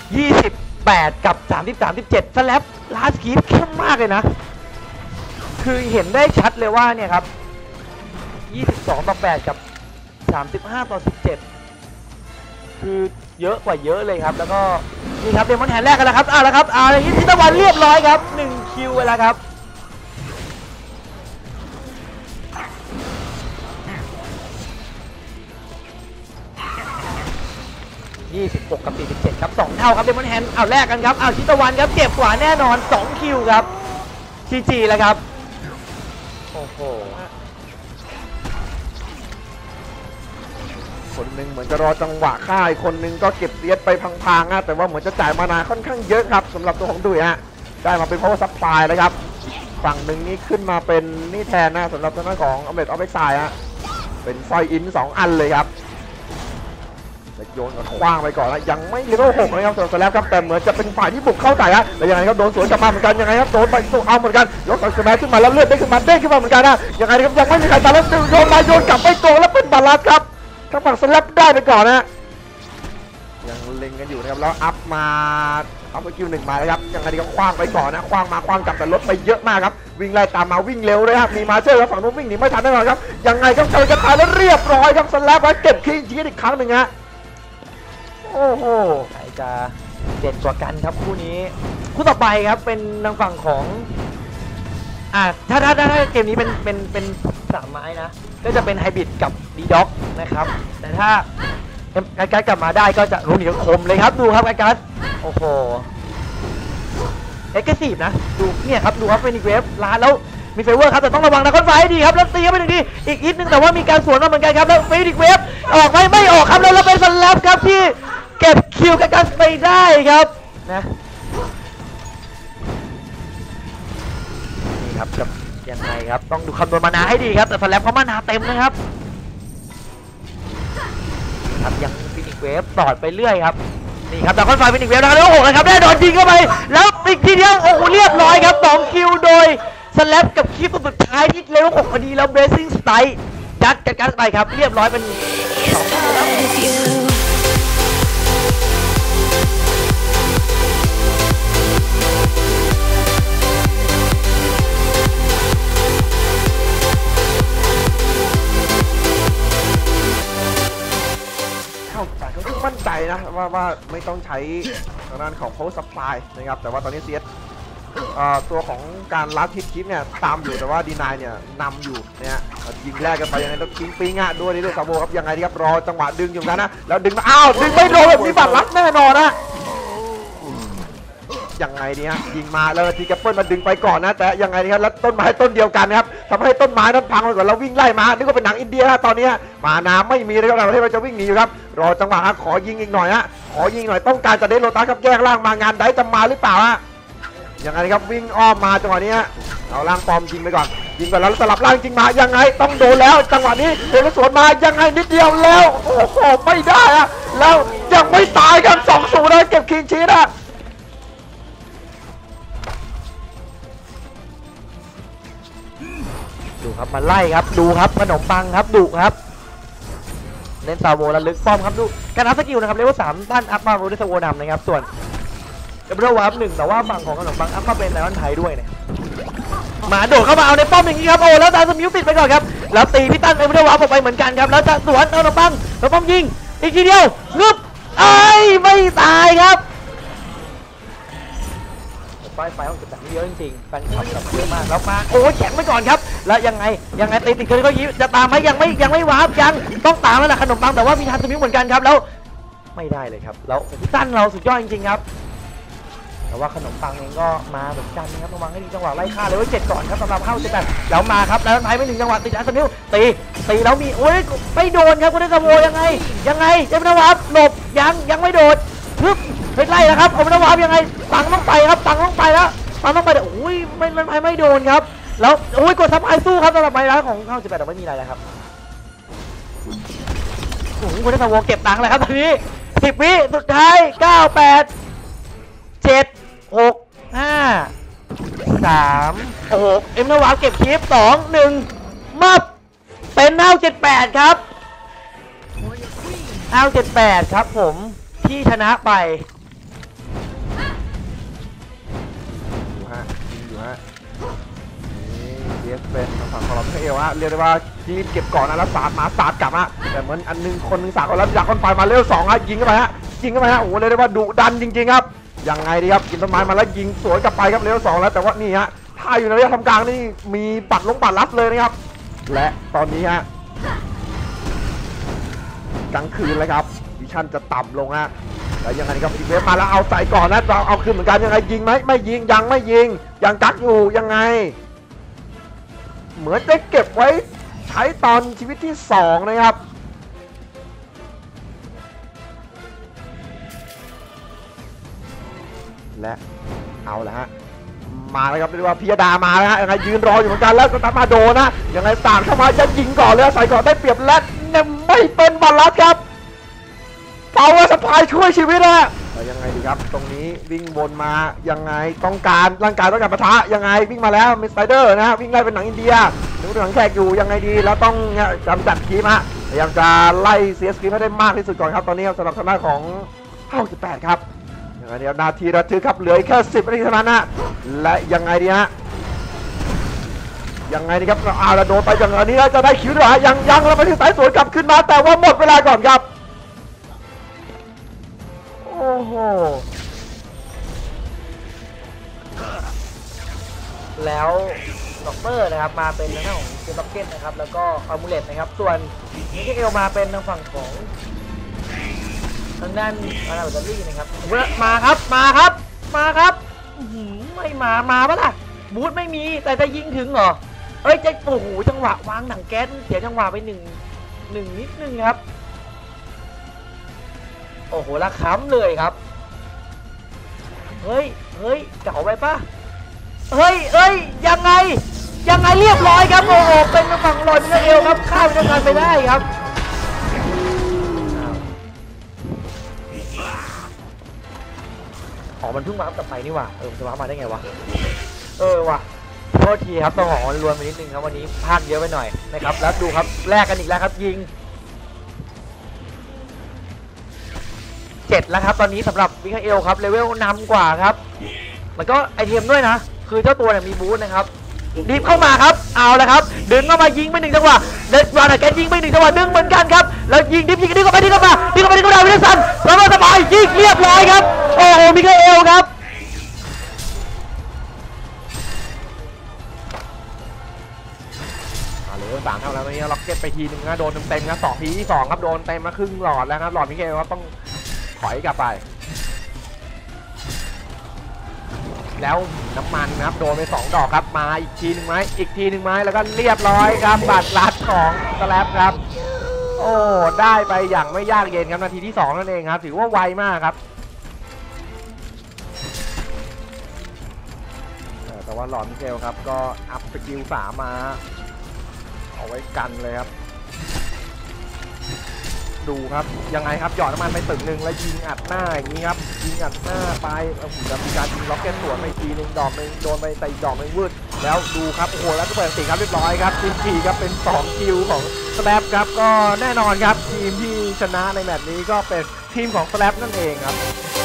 28กับ33-17สแลปลาสกีฟเข้มมากเลยนะคือเห็นได้ชัดเลยว่าเนี่ยครับ22-8กับ35-17คือเยอะกว่าเยอะเลยครับแล้วก็นี่ครับเดมอนแฮนแรกกันแล้วครับแล้วครับทิตวันเรียบร้อยครับ1คิวไปแล้วครับ26กับ47ครับ2เท่าครับเดมอนแฮนแรกกันครับทิตวันครับเจ็บกว่าแน่นอน2คิวครับจีแล้วครับโอ้โหคนหนึ่งเหมือนจะรอจังหวะฆ่าอีกคนหนึ่งก็เก็บเลียดไปพังๆนะแต่ว่าเหมือนจะจ่ายมานาค่อนข้างเยอะครับสำหรับตัวของดุยฮะได้มาเป็นเพราะว่าซัพพลายเลยครับฝั่งหนึ่งนี้ขึ้นมาเป็นนี่แทนนะสำหรับทางด้านของอเมริกออฟเอ็กไซด์ฮะเป็นไฟอิน2อันเลยครับโยนกับคว้างไปก่อนนะยังไม่เลเวล6นะครับส่วนสแลปครับแต่เหมือนจะเป็นฝ่ายที่บุกเข้าใส่ฮะแล้วยังไงครับโดนสวนกลับมาเหมือนกันยังไงครับโดนไปสู้เอาเหมือนกันยกสแลปขึ้นมาแล้วเลือดได้ขึ้นมาเด้งขึ้นมาเหมือนกันนะยังไงครับยังไม่มีใครตายแล้วโยนมาโยนกลับไปโกงแล้วเป็นบาลานซ์ครับทางฝั่งสแลปได้ไปก่อนนะยังเล็งกันอยู่นะครับแล้วอัพมาเอาสกิล1มาแล้วครับยังไงดีก็คว้างไปก่อนนะคว้างมาคว้างกลับแต่ลดไปเยอะมากครับวิ่งไล่ตามมาวิ่งเร็วเลยครับมีมาเชอร์แล้วฝั่งนู้นวิ่งหนีไม่ทันแน่นอนครับยังไงครับเจอกันตายแล้วเรียบร้อยครับสแลปไว้เก็บคีย์ชีทอีกครั้งหนึ่งฮะโอ้โหใครจะเด่นกว่ากันครับคู่นี้คู่ต่อไปครับเป็นทางฝั่งของถ้าเกมนี้เป็น3 ไม้นะก็จะเป็นไฮบริดกับดีด็อกนะครับแต่ถ้าการกลับมาได้ก็จะรุนเหนียวคมเลยครับดูครับการโอ้โหเอ็กซ์ซีฟนะดูเนี่ยครับดูครับเป็นอีกเวฟล้านแล้วมีเฟเวอร์ครับแต่ต้องระวังนะคอนไฟดีครับแล้วตีเข้าไปหนึ่งทีอีกนิดนึงแต่ว่ามีการสวนมาเหมือนกันครับแล้วเฟอีกเวฟออกไม่ออกครับแล้วเป็นสแลปครับที่เก็บคิวกันไปได้ครับนะนี่ครับจะยังไงครับต้องดูคำนวณมานาให้ดีครับแต่สแลปเขามานาเต็มนะครับยังฟินิกเวฟต่อไปเรื่อยครับนี่ครับแต่คอนไฟฟินิกเวฟแล้ว6นะครับได้โดนยิงเข้าไปแล้วอีกทีเดียวโอ้โหเรียบร้อยครับ2คิวโดยสแลปกับคีปสุดท้ายที่เลเวล6พอดีแล้วเบรซิ่งสไตล์ยัดกันไปครับเรียบร้อยเป็น2คิวแล้วมั่นใจนะว่าไม่ต้องใช้ทางด้านของ power supply นะครับแต่ว่าตอนนี้เซียสตัวของการลัดฮิตคิปเนี่ยตามอยู่แต่ว่าดีนายเนี่ยนำอยู่เนี่ยยิงแรกกันไปยังไงแล้วยิงปิงอ่ะด้วยนี่ด้วยซาโบครับยังไงดีครับรอจังหวะดึงอยู่นะแล้วดึงมาดึงไม่โดนแบบนี้บัตรลัดแน่นอนนะยังไงดีฮะยิงมาแล้วทีแกปเปิลมาดึงไปก่อนนะแต่ยังไงดีครับแล้วต้นไม้ต้นเดียวกันนะครับทำให้ต้นไม้นั้นพังไปก่อนแล้ววิ่งไล่มานึกว่าเป็นหนังอินเดียตอนนี้มาน้ำไม่มีเลยครับเราที่เราจะวิ่งหนีอยู่ครับรอจังหวะขอยิงอีกหน่อยฮะขอยิงหน่อยต้องการจะเดนโรตัสครับแยกล่างมางานได้จะมาหรือเปล่าฮะยังไงครับวิ่งอ้อมมาจังหวะนี้เอาล่างปอมยิงไปก่อนยิงไปแล้วสลับล่างจริงมายังไงต้องโดนแล้วจังหวะนี้โดนสวนมายังไงนิดเดียวแล้วโอ้โหไม่ได้อะแล้วยังไม่ตายครับ2-0เลยเก็บคิงชีสอะดูครับมาไล่ครับดูครับขนมปังครับดุครับเล่นซาโวระลึกป้อมครับดูการอัพสกิลนะครับเลเวล3ด้านอัพมาโรดิสโวนำนะครับส่วนเอเบอร์วาร์ป1แต่ว่าฝั่งของขนมปังอัพมาเป็นไดมอนด์ไทยด้วยเนี่ยมาโดดเข้ามาเอาในป้อมอย่างนี้ครับโอ้แล้วตาสมิวปิดไปก่อนครับแล้วตีพี่ตั้นเอเบอร์วาร์ปออกไปเหมือนกันครับแล้วจะสวนเอาขนมปังแล้วป้อมยิงอีกทีเดียวงึบไม่ตายครับไฟเขาเก็บแบบนี้เยอะจริงๆแฟนคลับแบบเยอะมากแล้วมาโอ้แข็งไปก่อนครับแล้วยังไงติดเคยก็ยิ้มจะตามไหมยังไม่วาร์ปยังต้องตามแล้วแหละขนมปังแต่ว่ามีทานสมิวเหมือนกันครับแล้วไม่ได้เลยครับแล้วพี่ตั้นเราสุดยอดจริงๆครับแต่ว่าขนมปังเองก็มาเหมือนกันนะครับระวังให้ดีจังหวะไล่ฆ่าเลยว่า7ก่อนครับสำหรับเข้า7แล้วมาครับแล้วไทยไม่ถึงจังหวะติดอันสมิวตีแล้วมีโอ้ยไม่โดนครับคุณได้สโมยังไงเจมส์นวับหลบยังไม่โดดปึ๊บไปไล่แล้วครับเอานวับยังไงตังต้องไปครับตังต้องไปแล้วตังต้องไปแต่โอ้ยไม่โดนครับแล้วโอ้ยกดซับไอสู้ครับสำหรับไม้ร้านของเข้า18แต่ไม่มีอะไรแล้วครับโอ้โหคุณได้สโมเก็บตังค์เลยครับตอนนี้10 วิสุดท้าย9 8 7 6 5 3 6เอ็มนวับเก็บคลิป2 1มับเป็นเท่า78ครับเท่า78ครับผมที่ชนะไป CS เป็นทางฝั่งของเราเอลฮะเรียกได้ว่าทีมเก็บก่อนนะแล้วสาดมาสาดกลับฮะแต่เหมือนอันนึงคนนึงสาดก่อนแล้วอยากคนไฟมาเลเวล2ฮะยิงเข้าไปฮะยิงเข้าไปฮะโอ้โหเรียกได้ว่าดุดันจริงๆครับยังไงดีครับกินต้นไม้มาแล้วยิงสวนกลับไปครับเลเวล2แล้วแต่ว่านี่ฮะถ้าอยู่ในระยะทำกลางนี่มีปัดลัดเลยนะครับและตอนนี้ฮะกลางคืนเลยครับวิชั่นจะต่ำลงฮะแล้วยังไงครับอีกเวฟมาแล้วเอาใส่ก่อนนะเอาคืนเหมือนกันยังไงยิงไหมไม่ยิงยังไม่ยิงยังกักอยู่ยังไงเหมือนจะเก็บไว้ใช้ตอนชีวิตที่2นะครับและเอาละฮะมาเลยครับเรียกว่าพิยดามาแล้วฮะยังไงยืนรออยู่เหมือนกันแล้วก็ตามมาโดนะยังไงต่างเข้ามาจะยิงก่อนเลยใส่ก่อนได้เปรียบและไม่เป็นบอลลัดครับเปาว่าสปายช่วยชีวิตนะแต่ยังไงดีครับตรงนี้วิ่งวนมายังไงต้องการร่างกายต้องการปะทะยังไงวิ่งมาแล้วมีสไตเดอร์นะวิ่งไล่เป็นหนังอินเดียหรือหนังแขกอยู่ยังไงดีแล้วต้องจำจัดคีมฮะพยายามจะไล่เสียสกีให้ได้มากที่สุดก่อนครับตอนนี้ครับสำหรับทางด้านของ58ครับยังไงเดี๋ยวนาทีระทึกครับเหลือแค่10นาทีเท่านั้นนะและยังไงดีฮะยังไงดีครับเราโดนไปอย่างนี้แล้วจะได้คิวหรือเปล่ายังแล้วไปที่สายสวนกลับขึ้นมาแต่ว่าหมดเวลาก่อนครับโอ้โหแล้วด็อกเตอร์นะครับมาเป็นทางด้านของเจล็อกเก็ตนะครับแล้วก็อามูเลตนะครับส่วนมิเกลมาเป็นทางฝั่งของทางด้านอาราเบตลี่นะครับมาครับไม่มาปะล่ะบูธไม่มีแต่จะยิงถึงเหรอเอ้ยจะโอ้โหจังหวะวางหนังแก๊สเสียจังหวะไปหนึ่งนิดนึงครับโอ้โหละค้ำเลยครับเฮ้ยเก่าไปปะเฮ้ยยังไงเรียบร้อยครับโอ้โหเป็นฝั่งลอยมิเกลครับข้ามด้วยกันไปได้ครับมันเพิ่งมาอัพกลับไปนี่หว่าจะมาได้ไงวะว่ะโทษทีครับต้องขอรวนไปนิดนึงครับวันนี้พลาดเยอะไปหน่อยนะครับแล้วดูครับแลกกันอีกแล้วครับยิง7แล้วครับตอนนี้สำหรับมิคาเอลครับเลเวลนำกว่าครับแล้วก็ไอเทมด้วยนะคือเจ้าตัวเนี่ยมีบูสต์นะครับดิฟเข้ามาครับเอาละครับดึงเข้ามายิงไป1จังหวะเดดวานแกยิงไป1จังหวะดึงเหมือนกันครับแล้วยิงดิฟเข้ามาวิลสันแล้วก็สบายยิงเรียบร้อยครับโอ้โหมิคาเอลครับเลย3เท่าแล้วตอนนี้ล็อกเก็ตไปทีนึงนะโดนเต็มนะ2ทีที่2ครับโดนเต็มมาครึ่งหลอดแล้วครับหลอดมิคาเอลครับต้องถอยกลับไปแล้วน้ำมันนะครับโดนไป2ดอกครับมาอีกทีหนึ่งไหมแล้วก็เรียบร้อยครับบัตรลัดของสแลปครับโอ้ได้ไปอย่างไม่ยากเย็นครับนาทีที่2นั่นเองครับถือว่าไวมากครับแต่ว่าหลอดมิเกลครับก็อัพสกิล3มาเอาไว้กันเลยครับดูครับยังไงครับหยอดน้ำมันไปตึกหนึ่งแล้วยิงอัดหน้าอย่างนี้ครับยิงอัดหน้าไปจะมีการยิงล็อกเก็ตสวนไปทีนึงดอกนึงโดนไปแต่ดอกนึงวืดแล้วดูครับโอ้โหแล้วก็เปิดติครับเรียบร้อยครับทีครับเป็น2คิวของสแลปครับก็แน่นอนครับทีมที่ชนะในแมตช์นี้ก็เป็นทีมของสแลปนั่นเองครับ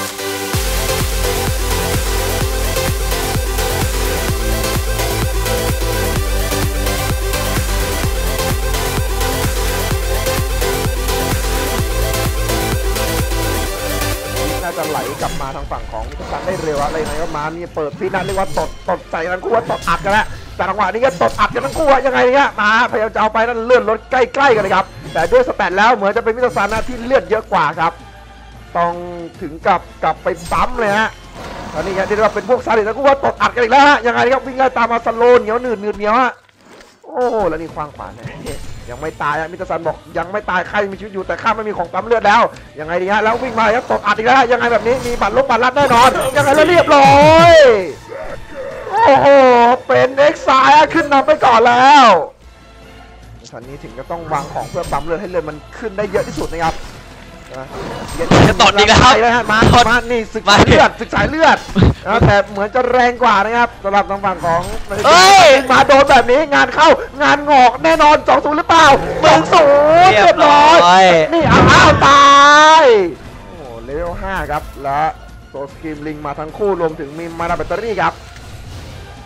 จะไหลกลับมาทางฝั่งของมิตรสันได้เร็วอะไรไหนก็มานี่เปิดพี่นัทเรียกว่าตดใส่ทั้งคู่ว่าตดอัดกันแล้วแต่จังหวะนี้ก็ตดอัดกันทั้งคู่ยังไงเนี่ยมาพยายามจะเอาไปนั่นเลื่อนรถใกล้ๆกันเลยครับแต่ด้วยสแตทแล้วเหมือนจะเป็นมิตรสันนะที่เลือดเยอะกว่าครับต้องถึงกับกลับไปซ้ำเลยฮะตอนนี้เรียกว่าเป็นพวกซาดิสทั้งคู่ว่าตดอัดกันอีกแล้วฮะยังไงครับวิ่งไล่ตามมาสโลนเหนียวหนืดเหนียวฮะโอ้แล้วนี่ควางขวานยังไม่ตายมิตรสันบอกยังไม่ตายใครมีชีวิตอยู่แต่ข้าไม่มีของปั๊มเลือดแล้วยังไงดีฮะแล้ววิ่งมาแล้วตบอัดอีกแล้วยังไงแบบนี้มีบัตรลัดแน่นอนยังไงแล้วเรียบร้อยโอ้โหเป็นเอ็กซ์ไซด์ขึ้นนำไปก่อนแล้วตอนนี้ถึงจะต้องวางของเพื่อปั๊มเลือดให้เลือดมันขึ้นได้เยอะที่สุดนะครับจะตดอีกแล้วครับมานี่ศึกสายเลือดแต่เหมือนจะแรงกว่านะครับสำหรับทางฝั่งของมาโดนแบบนี้งานเข้างานงอกแน่นอน2-0หรือเปล่า2-0เรียบร้อยนี่อ้าวตายโอ้เลเวล5ครับและโซสกิมลิงมาทั้งคู่รวมถึงมีมานาแบตเตอรี่ครับ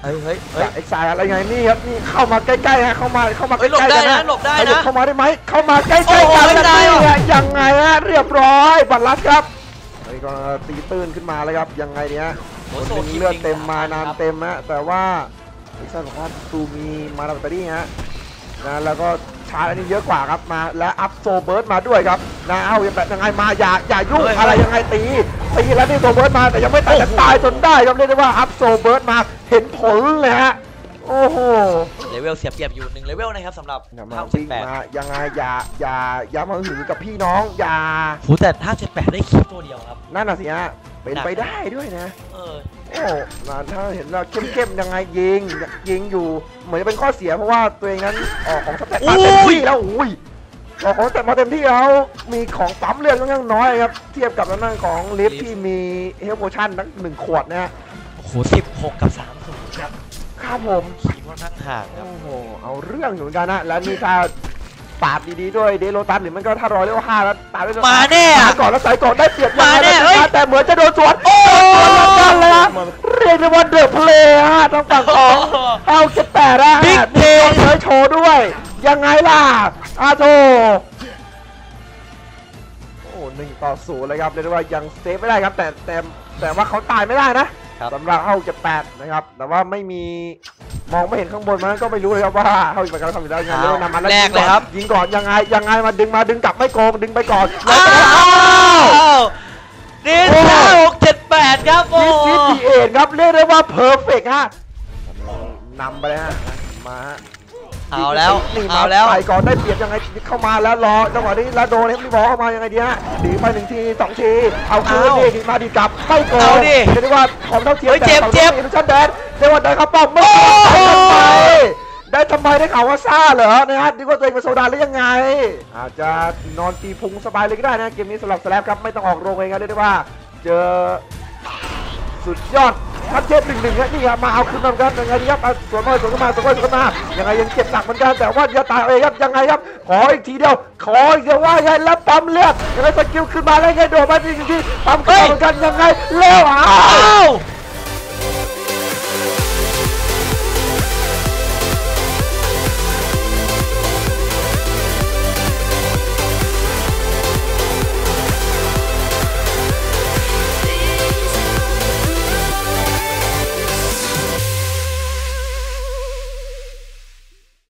เฮ้ยเอ็กซ์ไซอะไรไงนี่ครับนี่เข้ามาใกล้ๆฮะเข้ามาใกล้ๆหลบได้กันะหลบได้นะเข้ามาได้ไหมเข้ามาใกล้ๆโอ้โหกันไม่ได้นี่ว่ะฮะยังไงฮะเรียบร้อยบัตรลัดครับไอ้ก็ตีตื้นขึ้นมาเลยครับยังไงเนี่ยคนหนึงเลือดเต็มมานานเต็มฮะแต่ว่าเอ็กซ์ไซบอกว่าตูมีมานาแบตเตอรี่ฮะนะแล้วก็ชาร์จอันนี้เยอะกว่าครับมาและอัพโซเบิร์ดมาด้วยครับนะเอาแบบยังไงมาอย่ายุ่งอะไรยังไงตีแล้วนี่โซเบิร์ดมาแต่ยังไม่ตายแต่ตายจนได้ครับเรียกได้ว่าอัพโซเบิร์ดมาเห็นผลเลยฮะโอ้โหเลเวลเสียเปรียบอยู่1เลเวลนะครับสำหรับอย่ามาวิ่งมายังไงอย่ามาหือกับพี่น้องอย่าโหแต่578ได้คลิปตัวเดียวครับนั่นน่ะสิฮะเป็นไปได้ด้วยนะเออโอ้ถ้าเห็นเราเข้มยังไงยิงอยู่เหมือนจะเป็นข้อเสียเพราะว่าตัวเองนั้นออกของสแต็กมาเต็มที่แล้วอุ้ยออกของสแต็กมาเต็มที่แล้วมีของปั๊มเลือดค่อนข้างน้อยครับเทียบกับนั่นของลิฟที่มีเฮลโพชั่นทั้ง1 ขวดนะฮะโห16กับ30ครับครับผมขีดค่อนข้างห่างครับโอ้โหเอาเรื่องอยู่เหมือนกันนะแล้วนี่ถ้าปาดดีๆด้วยเดโรตัสหรือมันก็ถ้ารอเรียกว่า5แล้วปาดด้วยมาแน่อะก่อนแล้วใส่ก่อนได้เปรียบมาแน่เฮ้ยแต่เหมือนจะโดนสวนโอ้กันเลยฮะเรียกได้ว่าเดือดเพลย์ฮะทางฝั่งของเอา78นะบิ๊กเพลย์เผยโชว์ด้วยยังไงล่ะอาโถโอ้1-0เลยครับเรียกได้ว่ายังเซฟไม่ได้ครับแต่ว่าเขาตายไม่ได้นะสำหรับเข้า78นะครับแต่ว่าไม่มีมองไม่เห็นข้างบนมันก็ไม่รู้เลยครับว่าเข้าไปการทำอยู่ได้ยังไงเร็วนำมาแล้วแรกเลยครับยิงก่อนยังไงมาดึงกลับไม่โกงดึงไปก่อนอ้าวนี่678ครับโอ้นี่ซีเอ็ดครับเรียกได้ว่าเพอร์เฟกต์ฮะนำไปเลยฮะมาฮะเอาแล้วนี่มาเอาแล้วใส่ก่อนได้เปรียบยังไงเข้ามาแล้วรอจังหวะนี้แล้วโดนเฮฟวี่บอลเข้ามายังไงดีฮะดีไป1 ที 2 ทีเอาคืนดีมาดีกลับไม่โกงเอาดิเรียกได้ว่าของเท่าเทียมเฮ้ยเจ็บแต่เจ็บอินชั่นแดนเรียกว่าเดินเข้าป้อมไม่ได้ทำไมได้ข่าวว่าซ่าเหรอนะฮะดีกว่าตัวเองเป็นโซดาหรือยังไง อาจจะนอนตีพุงสบายเลยก็ได้นะเกมนี้สำหรับสแลปครับไม่ต้องออกโรงเลยครับเรียกได้ว่าเจอสุดยอดทัดเทพ1-1ครับนี่ครับมาเอาคืนมากันยังไงดีครับสวนมายังไงยังเจ็บหนักเหมือนกันแต่ว่าอย่าตายเลยครับยังไงครับขออีกทีเดียวขออีกเดียวว่าไงแล้วปั๊มเลือดยังไงสกิลขึ้นมาแล้วไงโดดมาทีปั๊มขึ้นเหมือนกันยังไงเร็วอ้าว